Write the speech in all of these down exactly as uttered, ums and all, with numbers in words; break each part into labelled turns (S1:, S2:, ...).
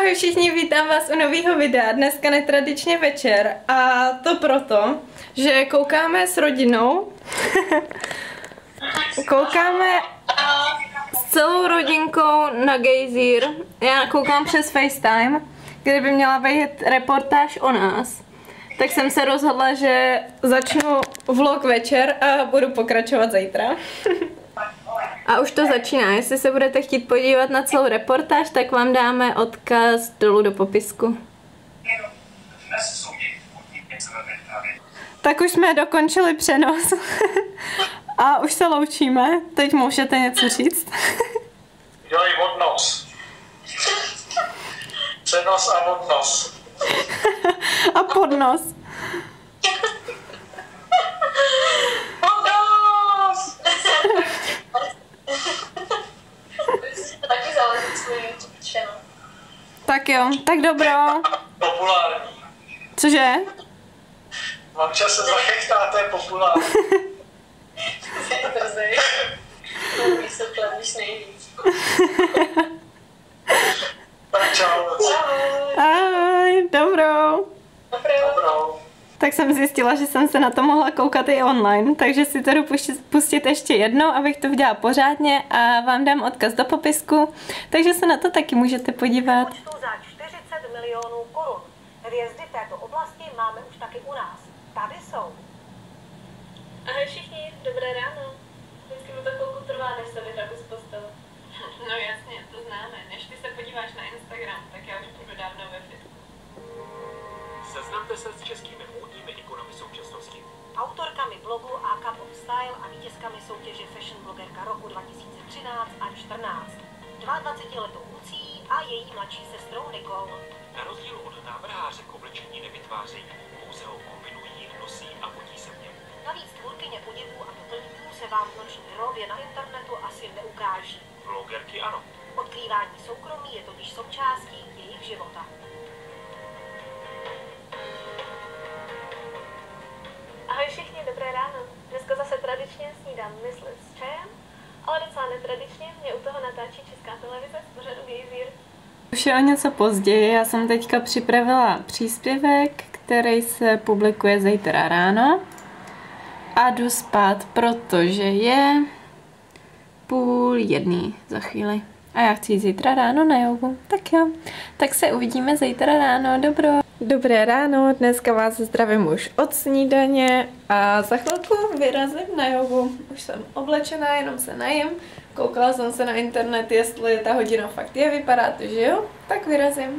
S1: Ahoj všichni, vítám vás u nového videa. Dneska netradičně večer a to proto, že koukáme s rodinou. Koukáme s celou rodinkou na gejzír. Já koukám přes FaceTime, kde by měla být reportáž o nás. Tak jsem se rozhodla, že začnu vlog večer a budu pokračovat zítra. A už to začíná. Jestli se budete chtít podívat na celou reportáž, tak vám dáme odkaz dolů do popisku. Tak už jsme dokončili přenos. A už se loučíme. Teď můžete něco říct.
S2: Dělej odnos. Přenos a odnos.
S1: A podnos.
S2: Odnos!
S3: Taky záleží svůj YouTube channel.
S1: Tak jo, tak dobro.
S2: Populární.
S1: Cože?
S2: Mám čas se zachechtá, to je populární.
S3: Drzej. No, vysvětlet, víš nejvíc.
S2: Tak čau.
S1: Ahoj, dobrou.
S2: Dobrou.
S1: Tak jsem zjistila, že jsem se na to mohla koukat i online, takže si to jdu pustit ještě jednou, abych to udělala pořádně a vám dám odkaz do popisku, takže se na to taky můžete podívat.
S4: Za čtyřicet milionů korun. Hvězdy této oblasti máme už taky u nás. Tady jsou.
S3: Ahoj všichni, dobré ráno. Vždycky mi to chvilku trvá, než se vyhrabu z postele.
S1: No jasně, to známe. Než ty se podíváš na Instagram, tak já už budu dávno ve fitku.
S5: Seznamte se s českými módními ikonami současnosti.
S4: Autorkami blogu A Cup of Style a vítězkami soutěže Fashion blogerka roku dva tisíce třináct až čtrnáct. dvacetiletou Lucí a její mladší sestrou Nicole.
S5: Na rozdíl od návrháře k oblečení nevytvářejí, pouze ho kombinují, nosí a fotí se v něm.
S4: Navíc tvůrkyně podivů a doplňků se vám v noční rově na internetu asi neukáží.
S5: Blogerky ano.
S4: Odkrývání soukromí je totiž součástí jejich života.
S3: Ahoj všichni, dobré ráno. Dneska zase tradičně snídám mysli s čajem, ale docela netradičně mě u toho natáčí Česká televize z pořadu Gejzír.
S1: Už je o něco později, já jsem teďka připravila příspěvek, který se publikuje zítra ráno a jdu spát, protože je půl jedný za chvíli. A já chci jít zítra ráno na jogu. Tak jo, tak se uvidíme zítra ráno, dobro. Dobré ráno, dneska vás zdravím už od snídaně a za chvilku vyrazím na jogu. Už jsem oblečená, jenom se najím. Koukala jsem se na internet, jestli ta hodina fakt je, vypadá to, že jo? Tak vyrazím.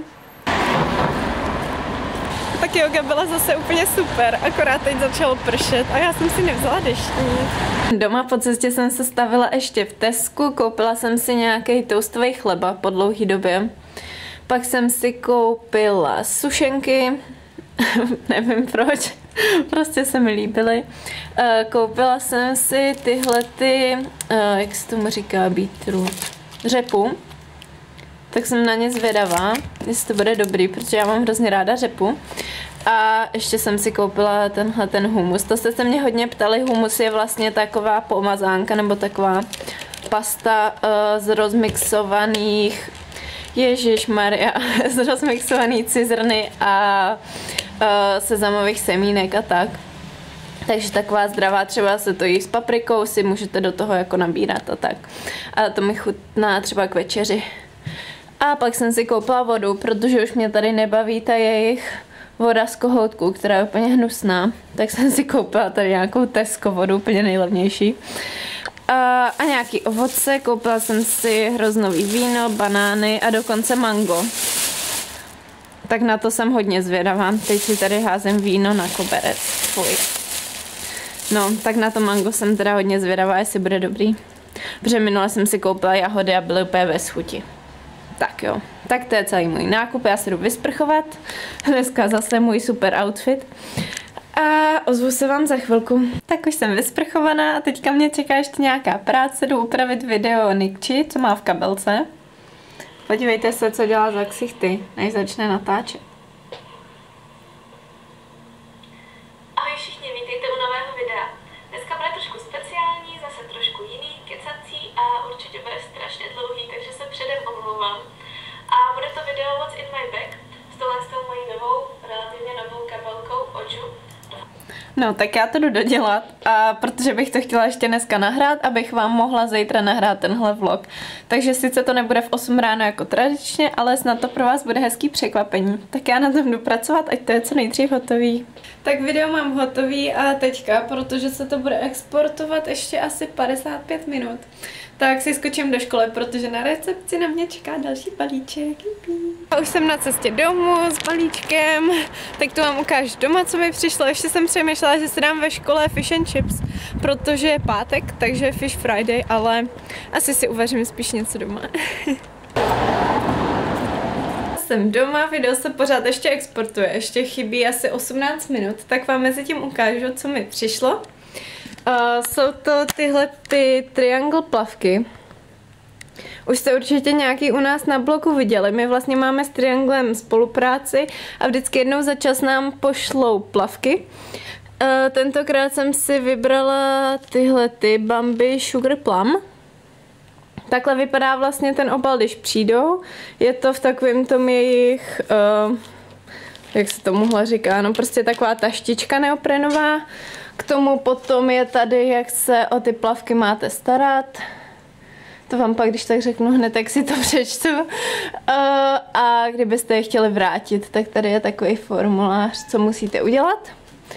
S1: Tak yoga byla zase úplně super, akorát teď začalo pršet a já jsem si nevzala deštník. Doma po cestě jsem se stavila ještě v Tesku, koupila jsem si nějaký toastový chleba po dlouhý době. Pak jsem si koupila sušenky, nevím proč, prostě se mi líbily. Koupila jsem si tyhle ty, jak se tomu říká, beetroot, řepu. Tak jsem na ně zvědavá, jestli to bude dobrý, protože já mám hrozně ráda řepu. A ještě jsem si koupila tenhle ten humus. To jste se mě hodně ptali, humus je vlastně taková pomazánka nebo taková pasta uh, z rozmixovaných, ježišmarja, z rozmixovaný cizrny a uh, sezamových semínek a tak. Takže taková zdravá, třeba se to jí s paprikou, si můžete do toho jako nabírat a tak. A to mi chutná třeba k večeři. A pak jsem si koupila vodu, protože už mě tady nebaví ta jejich voda z kohoutku, která je úplně hnusná. Tak jsem si koupila tady nějakou Tesco vodu, úplně nejlevnější. A, a nějaký ovoce, koupila jsem si hroznový víno, banány a dokonce mango. Tak na to jsem hodně zvědavá. Teď si tady házím víno na koberec. Fuj. No, tak na to mango jsem teda hodně zvědavá, jestli bude dobrý. Protože minule jsem si koupila jahody a byly úplně bez chuti. Tak jo, tak to je celý můj nákup, já se jdu vysprchovat. Dneska zase můj super outfit. A ozvu se vám za chvilku. Tak už jsem vysprchovaná a teďka mě čeká ještě nějaká práce, jdu upravit video Nikči, co má v kabelce. Podívejte se, co dělá za ksichty, než začne natáčet.
S3: Ahoj všichni, vítejte u nového videa. Dneska bude trošku speciální, zase trošku jiný, kecací a určitě bude strašně dlouhý, takže se předem omlouvám. A bude to video know what's in my bag? S tohle s tou mojí novou, relativně novou kabelkou Oju.
S1: No, tak já to jdu dodělat, a protože bych to chtěla ještě dneska nahrát, abych vám mohla zítra nahrát tenhle vlog. Takže sice to nebude v osm ráno jako tradičně, ale snad to pro vás bude hezký překvapení. Tak já na tom jdu pracovat, ať to je co nejdřív hotový. Tak video mám hotový a teďka, protože se to bude exportovat ještě asi padesát pět minut, tak si skočím do školy, protože na recepci na mě čeká další balíček. A už jsem na cestě domů s balíčkem, tak to vám ukážu doma, co mi přišlo. Ještě jsem přemýšlela, že si dám ve škole fish and chips, protože je pátek, takže fish friday, ale asi si uvařím spíš něco doma. Jsem doma, video se pořád ještě exportuje, ještě chybí asi osmnáct minut, tak vám mezi tím ukážu, co mi přišlo. Uh, jsou to tyhle ty triangle plavky. Už jste určitě nějaký u nás na bloku viděli. My vlastně máme s Trianglem spolupráci a vždycky jednou za čas nám pošlou plavky. Uh, tentokrát jsem si vybrala tyhle ty Bambi Sugar Plum. Takhle vypadá vlastně ten obal, když přijdou. Je to v takovém tom jejich, uh, jak se tomuhle říká, no prostě taková taštička neoprenová. K tomu potom je tady, jak se o ty plavky máte starat. To vám pak, když tak řeknu hned, tak si to přečtu. Uh, a kdybyste je chtěli vrátit, tak tady je takový formulář, co musíte udělat.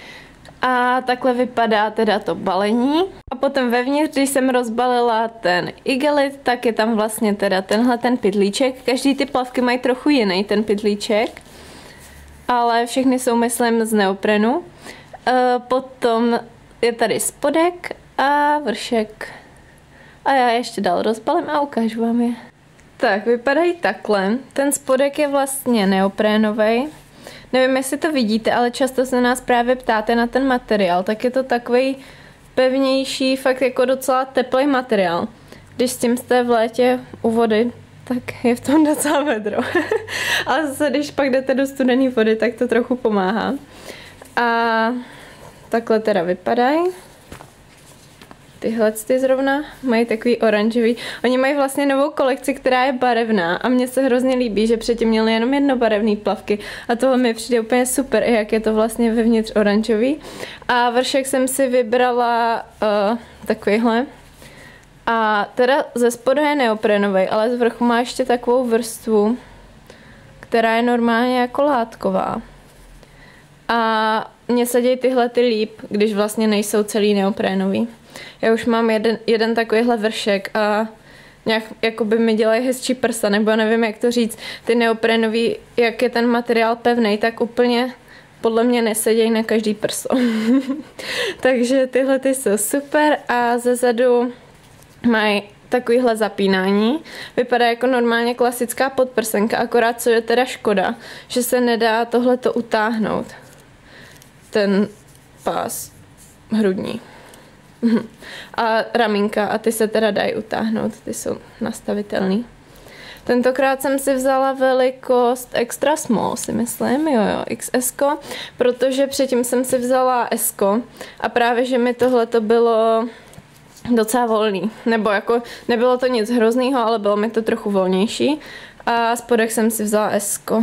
S1: A takhle vypadá teda to balení. A potom vevnitř, když jsem rozbalila ten igelit, tak je tam vlastně teda tenhle ten pytlíček. Každý ty plavky mají trochu jiný ten pytlíček, ale všechny jsou, myslím, z neoprenu. Uh, potom je tady spodek a vršek. A já ještě dál rozbalím a ukážu vám je. Tak, vypadají takhle. Ten spodek je vlastně neoprénovej. Nevím, jestli to vidíte, ale často se nás právě ptáte na ten materiál. Tak je to takový pevnější, fakt jako docela teplý materiál. Když s tím jste v létě u vody, tak je v tom docela vedro. Ale zase, když pak jdete do studené vody, tak to trochu pomáhá. A takhle teda vypadají. Tyhle ty zrovna mají takový oranžový. Oni mají vlastně novou kolekci, která je barevná a mně se hrozně líbí, že předtím měli jenom jednobarevné plavky a tohle mi přijde úplně super, i jak je to vlastně vevnitř oranžový. A vršek jsem si vybrala uh, takovýhle. A teda ze spodu je neoprenový, ale z vrchu má ještě takovou vrstvu, která je normálně jako látková. A mně se dějí tyhle ty líp, když vlastně nejsou celý neoprénový. Já už mám jeden, jeden takovýhle vršek a nějak jakoby mi dělají hezčí prsa, nebo nevím, jak to říct. Ty neoprénový, jak je ten materiál pevný, tak úplně podle mě nesedějí na každý prso. Takže tyhle ty jsou super a zezadu mají takovýhle zapínání. Vypadá jako normálně klasická podprsenka, akorát co je teda škoda, že se nedá tohleto utáhnout. Ten pás hrudní. A ramínka, a ty se teda dají utáhnout, ty jsou nastavitelný. Tentokrát jsem si vzala velikost extra small, si myslím, jo jo, iks es ko, protože předtím jsem si vzala es ko a právě, že mi tohle to bylo docela volný, nebo jako nebylo to nic hroznýho, ale bylo mi to trochu volnější a spodek jsem si vzala es ko.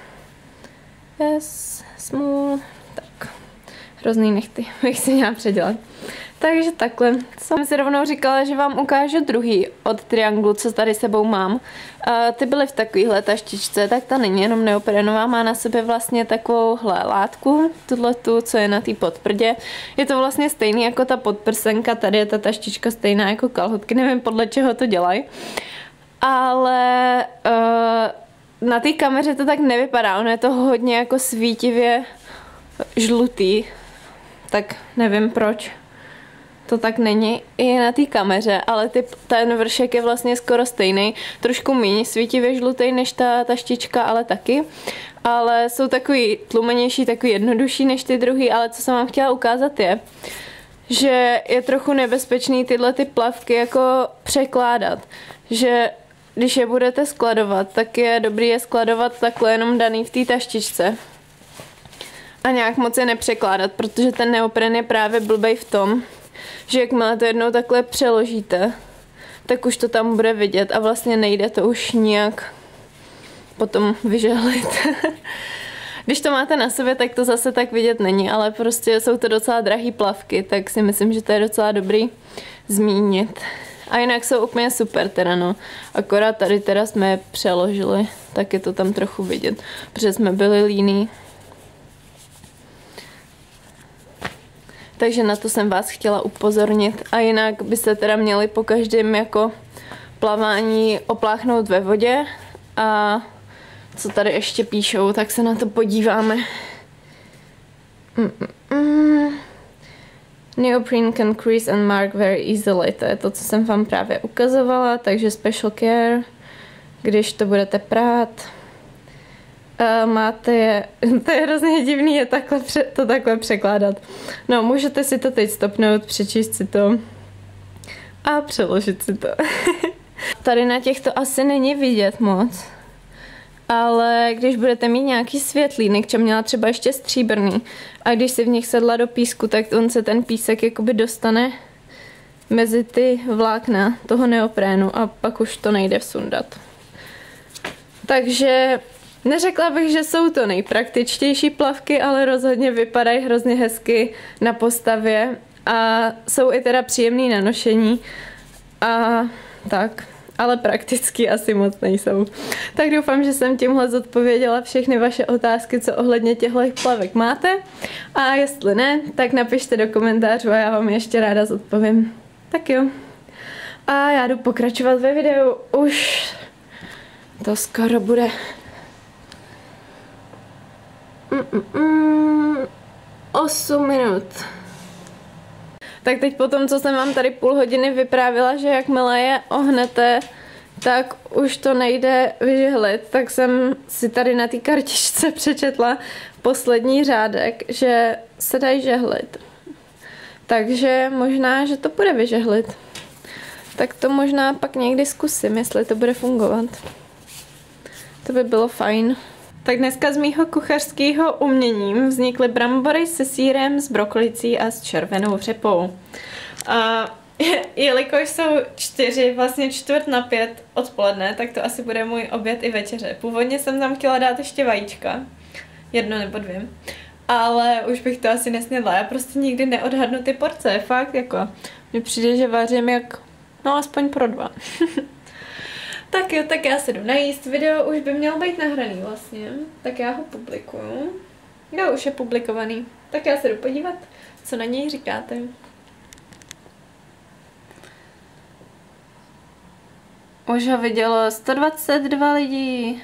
S1: Yes, small, tak, hrozný nechty, bych si měla předělat. Takže takhle. Jsem si rovnou říkala, že vám ukážu druhý od Trianglu, co tady sebou mám. A ty byly v takovýhle taštičce, tak ta není jenom neoprénová, má na sobě vlastně takovouhle látku, tuhletu, co je na té podprdě. Je to vlastně stejný jako ta podprsenka, tady je ta taštička stejná jako kalhotky, nevím podle čeho to dělají. Ale uh, na té kameře to tak nevypadá, ono je to hodně jako svítivě žlutý, tak nevím proč to tak není i na té kameře, ale ty, ten vršek je vlastně skoro stejný, trošku méně svítivě žlutý než ta taštička, ale taky. Ale jsou takový tlumenější, takový jednodušší než ty druhý, ale co jsem vám chtěla ukázat je, že je trochu nebezpečný tyhle ty plavky jako překládat, že když je budete skladovat, tak je dobrý je skladovat takhle jenom daný v té taštičce. A nějak moc je nepřekládat, protože ten neopren je právě blbej v tom, že jakmile to jednou takhle přeložíte, tak už to tam bude vidět a vlastně nejde to už nijak potom vyžehlit. Když to máte na sobě, tak to zase tak vidět není, ale prostě jsou to docela drahý plavky, tak si myslím, že to je docela dobrý zmínit. A jinak jsou úplně super teda, no. Akorát tady teda jsme je přeložili, tak je to tam trochu vidět, protože jsme byli líní. Takže na to jsem vás chtěla upozornit. A jinak byste teda měli po každém jako plavání opláchnout ve vodě. A co tady ještě píšou, tak se na to podíváme. Mm -mm. Neoprene can crease and mark very easily. To je to, co jsem vám právě ukazovala, takže special care, když to budete prát. A máte je, to je hrozně divný je takhle, to takhle překládat. No, můžete si to teď stopnout, přečíst si to a přeložit si to. Tady na těchto asi není vidět moc, ale když budete mít nějaký světlínek, čo měla třeba ještě stříbrný, a když si v nich sedla do písku, tak on se ten písek jakoby dostane mezi ty vlákna toho neoprénu a pak už to nejde vsundat. Takže neřekla bych, že jsou to nejpraktičtější plavky, ale rozhodně vypadají hrozně hezky na postavě a jsou i teda příjemný na nošení a tak, ale prakticky asi moc nejsou. Tak doufám, že jsem tímhle zodpověděla všechny vaše otázky, co ohledně těchto plavek máte, a jestli ne, tak napište do komentářů a já vám ještě ráda zodpovím. Tak jo. A já jdu pokračovat ve videu, už to skoro bude. Mm, mm, mm, osm minut. Tak teď po tom, co jsem vám tady půl hodiny vyprávila, že jakmile je ohnete, tak už to nejde vyžehlit, tak jsem si tady na té kartičce přečetla poslední řádek, že se dají žehlit. Takže možná, že to bude vyžehlit. Tak to možná pak někdy zkusím, jestli to bude fungovat. To by bylo fajn. Tak dneska z mýho kuchařského umění vznikly brambory se sýrem, s brokolicí a s červenou řepou. A jelikož jsou čtyři, vlastně čtvrt na pět odpoledne, tak to asi bude můj oběd i večeře. Původně jsem tam chtěla dát ještě vajíčka, jedno nebo dvě, ale už bych to asi nesnědla. Já prostě nikdy neodhadnu ty porce, fakt jako. Mně přijde, že vařím jak, no aspoň pro dva. Tak jo, tak já se jdu najíst, video už by mělo být nahraný vlastně, tak já ho publikuju. Jo, už je publikovaný, tak já se jdu podívat, co na něj říkáte. Už ho vidělo sto dvacet dva lidí.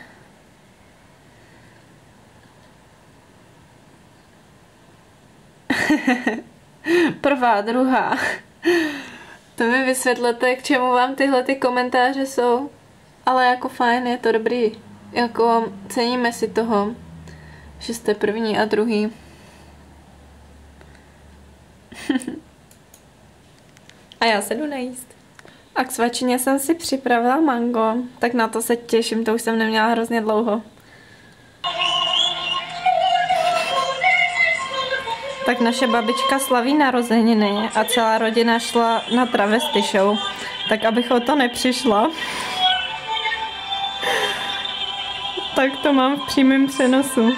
S1: Prvá, druhá. To mi vysvětlete, k čemu vám tyhle ty komentáře jsou. Ale jako fajn, je to dobrý. Jako ceníme si toho, že jste první a druhý. A já se jdu najíst. A k svačině jsem si připravila mango, tak na to se těším, to už jsem neměla hrozně dlouho. Tak naše babička slaví narozeniny a celá rodina šla na travesty show, tak abych o to nepřišla. Tak to mám v přímém přenosu.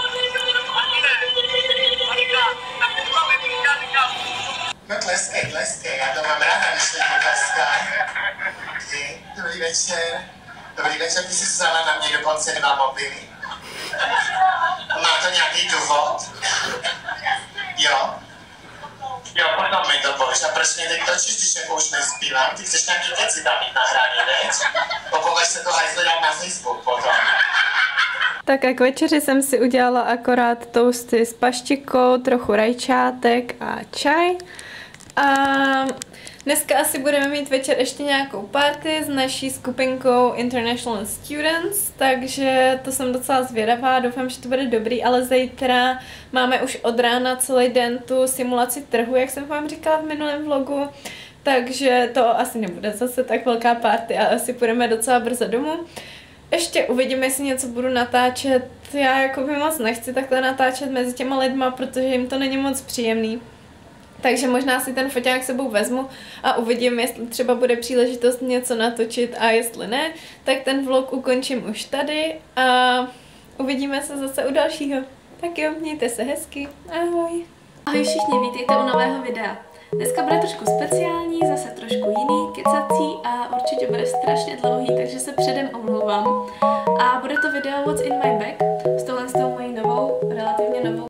S2: No tleskej, tleskej, já to mám ráda, když lidi tleskají. Ty, dobrý večer. Dobrý večer, ty jsi vzala na mě dokonce dva mobily. Má to nějaký důvod? Jo? Jo, potom mi to povíš. A proč mě teď točíš, když jako už nespívám? Ty chceš nějaký keci tam mít nahraný, veď? Popovaž se to hajzle dát na Facebook potom.
S1: Tak a k večeři jsem si udělala akorát toasty s paštikou, trochu rajčátek a čaj. A dneska asi budeme mít večer ještě nějakou party s naší skupinkou International Students, takže to jsem docela zvědavá, doufám, že to bude dobrý, ale zítra máme už od rána celý den tu simulaci trhu, jak jsem vám říkala v minulém vlogu, takže to asi nebude zase tak velká party a asi půjdeme docela brzo domů. Ještě uvidíme, jestli něco budu natáčet, já jako by moc nechci takhle natáčet mezi těma lidma, protože jim to není moc příjemný. Takže možná si ten foťák sebou vezmu a uvidím, jestli třeba bude příležitost něco natočit a jestli ne, tak ten vlog ukončím už tady a uvidíme se zase u dalšího. Tak jo, mějte se hezky, ahoj. Ahoj všichni, vítejte u nového videa. Dneska bude trošku speciální, zase trošku jiný, kecací a určitě bude strašně dlouhý, takže se předem omlouvám. A bude to video What's in my bag s touhle s tou mojí novou, relativně